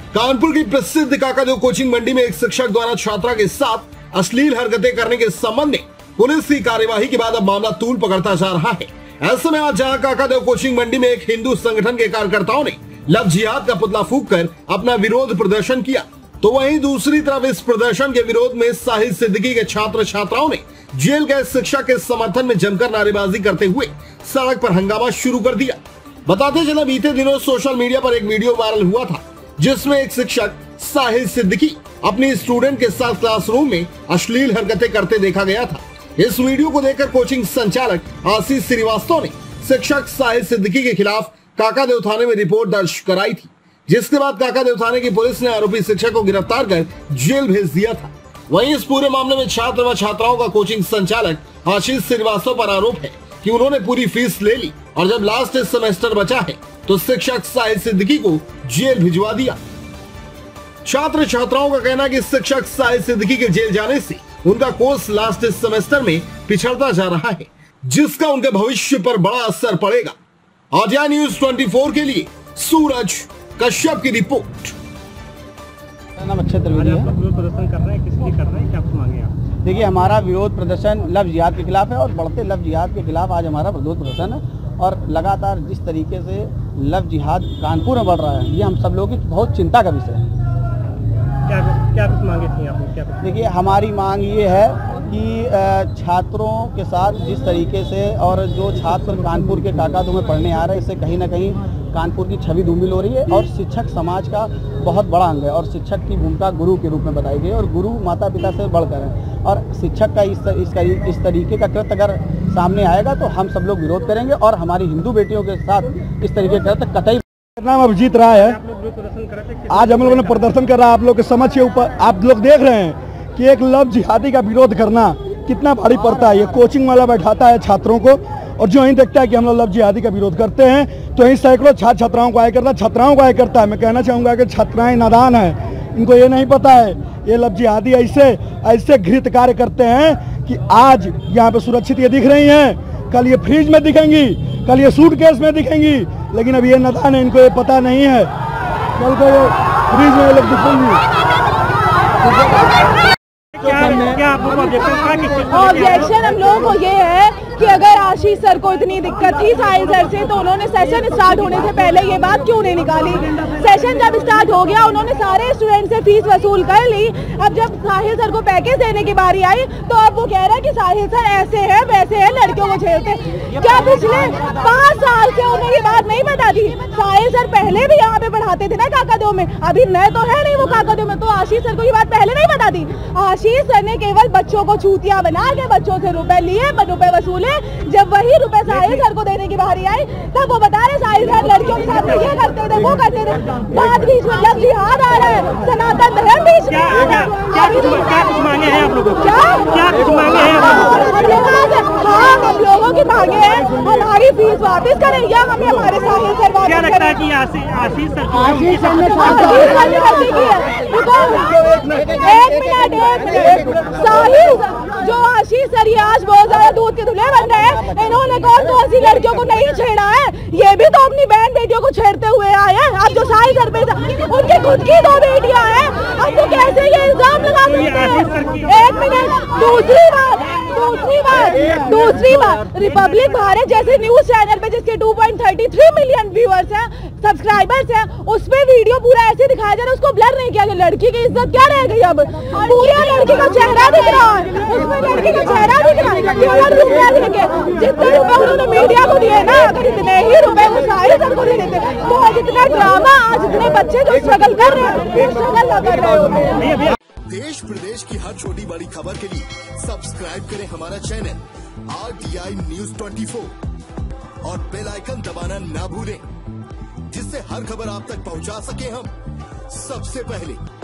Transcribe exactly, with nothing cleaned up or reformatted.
कानपुर की प्रसिद्ध काकादेव कोचिंग मंडी में एक शिक्षक द्वारा छात्रा के साथ अश्लील हरकतें करने के संबंध में पुलिस की कार्यवाही के बाद अब मामला तूल पकड़ता जा रहा है। ऐसे में आज जहां काकादेव कोचिंग मंडी में एक हिंदू संगठन के कार्यकर्ताओं ने लव जिहाद का पुतला फूंक कर अपना विरोध प्रदर्शन किया, तो वहीं दूसरी तरफ इस प्रदर्शन के विरोध में साहिल सिद्दीकी के छात्र छात्राओं ने जेल गए शिक्षक के समर्थन में जमकर नारेबाजी करते हुए सड़क पर हंगामा शुरू कर दिया। बताते चले बीते दिनों सोशल मीडिया पर एक वीडियो वायरल हुआ था जिसमें एक शिक्षक साहिल सिद्दीकी अपनी स्टूडेंट के साथ क्लासरूम में अश्लील हरकतें करते देखा गया था। इस वीडियो को देखकर कोचिंग संचालक आशीष श्रीवास्तव ने शिक्षक साहिल सिद्दीकी के खिलाफ काकादेव थाने में रिपोर्ट दर्ज कराई थी, जिसके बाद काकादेव थाने की पुलिस ने आरोपी शिक्षक को गिरफ्तार कर जेल भेज दिया था। वहीं इस पूरे मामले में छात्र व छात्राओं का कोचिंग संचालक आशीष श्रीवास्तव पर आरोप है कि उन्होंने पूरी फीस ले ली और जब लास्ट सेमेस्टर बचा है तो शिक्षक साहिल सिद्दीकी को जेल भिजवा दिया। छात्र छात्राओं का कहना है कि शिक्षक साहिल सिद्दीकी के जेल जाने से उनका कोर्स लास्ट सेमेस्टर में पिछड़ता जा रहा है, जिसका उनके भविष्य पर बड़ा असर पड़ेगा। आर्या न्यूज चौबीस के लिए सूरज कश्यप की रिपोर्ट। नाम अच्छे त्रिवेदी है। विरोध प्रदर्शन कर रहे हैं, किस लिए कर रहे हैं, क्या मांगे आप? देखिए, हमारा विरोध प्रदर्शन लव जिहाद के खिलाफ है और बढ़ते लव जिहाद के खिलाफ आज हमारा विरोध प्रदर्शन है। और लगातार जिस तरीके से लव जिहाद कानपुर में बढ़ रहा है, ये हम सब लोगों की बहुत चिंता का विषय है। क्या क्या कुछ मांगे थी आपने? क्या देखिए, हमारी मांग ये है कि छात्रों के साथ जिस तरीके से और जो छात्र कानपुर के काकादेव में पढ़ने आ रहे हैं, इससे कहीं ना कहीं कानपुर की छवि धूमिल हो रही है और शिक्षक समाज का बहुत बड़ा अंग है और शिक्षक की भूमिका गुरु के रूप में बताई गई और गुरु माता पिता से बढ़कर है और शिक्षक का इस इस, इस तरीके का कृत्य अगर सामने आएगा तो हम सब लोग विरोध करेंगे और हमारी हिंदू बेटियों के साथ इस तरीके का कृत्य कतई। नाम अभिजीत राय है। आज हम लोगों ने प्रदर्शन कर रहा है, आप लोग के समझ के ऊपर आप लोग देख रहे हैं कि एक लव जिहादी का विरोध करना कितना भारी पड़ता है। ये कोचिंग वाला बैठाता है छात्रों को और जो यहीं देखता है कि हम लोग लव जिहादी का विरोध करते हैं तो यहीं सैकड़ों छात्र छात्राओं को आय करता है छात्राओं को आय करता है। मैं कहना चाहूँगा कि छात्राएं नादान हैं, इनको ये नहीं पता है ये लव जिहादी ऐसे ऐसे घृत कार्य करते हैं कि आज यहाँ पे सुरक्षित ये दिख रही हैं, कल ये फ्रिज में दिखेंगी, कल ये सूटकेस में दिखेंगी, लेकिन अब ये नादान है, इनको ये पता नहीं है कल को ये फ्रिज में ये लोग दिखेंगी। ऑब्जेक्शन हम लोगों को ये है कि अगर आशीष सर को इतनी दिक्कत थी साहिल सर से तो उन्होंने सेशन स्टार्ट होने से पहले ये बात क्यों नहीं निकाली। सेशन जब स्टार्ट हो गया उन्होंने सारे स्टूडेंट से फीस वसूल कर ली। अब जब साहिल सर को पैकेज देने की बारी आई तो अब वो कह रहा है कि साहिल सर ऐसे है वैसे है, लड़कियों को छेड़ते। क्या पिछले पाँच साल से उन्हें ये बात नहीं पता थी? साहिल सर पहले भी यहाँ पे पढ़ाते थे ना काकादेव में, अभी नए तो है नहीं वो काकादेव में, तो आशीष सर को ये बात पहले नहीं पता थी? आशीष सर ने केवल बच्चों को चूतिया बना के बच्चों से रुपए लिए, रुपए वसूले। जब वही रुपए साहिल सर को देने की बारी आई तब वो बता रहे साहिल सर लड़कियों के साथ ये करते थे वो करते थे। बात बीच में लव जिहाद आ रहा है, सनातन धर्म बीच में आ रहा है। क्या कुछ मांगे हैं आप लोगों? क्या क्या कुछ मांगे हैं? हाँ, हम लोगों की मांगे हैं हमारी फीस वापस करें या हमें हमारे साहिल सर वापस। क्या लगता है कि आशीष सर आशीष सर ने गलती की है? एक मिनट एक मिनट साहिल जो आशीष सर ये आज बहुत ज्यादा दूध के धुले बन रहे हैं, इन्होंने कौन कौन सी लड़कियों को नहीं छेड़ा है? ये भी तो अपनी बहन बेटियों को छेड़ते हुए आए हैं। अब जो साहिल सर पे उनकी खुद की दो बेटियां हैं, अब तो कैसे ये इल्जाम लगा सकते हैं? एक मिनट, दूसरी बात दूसरी बात दूसरी बात रिपब्लिक भारत जैसे न्यूज चैनल पे जिसके two point thirty three million viewers हैं, सब्सक्राइबर्स हैं, उसपे वीडियो पूरा ऐसे दिखाया जा रहा है, उसको ब्लर नहीं किया गया। लड़की की इज्जत क्या रह गई? अब पूरा लड़की का चेहरा दिख रहा है, उसमें लड़की का चेहरा दिख रहा है। केवल रुपया देंगे, जितने रुपए उन्होंने मीडिया को दिए ना, अगर इतने ही रुपए वो साहिल सर को दे देते तो आज इतना ड्रामा, आज इतने बच्चे जो स्ट्रगल कर रहे हैं वो स्ट्रगल न कर रहे होते। देश प्रदेश की हर छोटी बड़ी खबर के लिए सब्सक्राइब करें हमारा channel R T I news चौबीस और बेल आइकन दबाना ना भूलें, जिससे हर खबर आप तक पहुंचा सके हम सबसे पहले।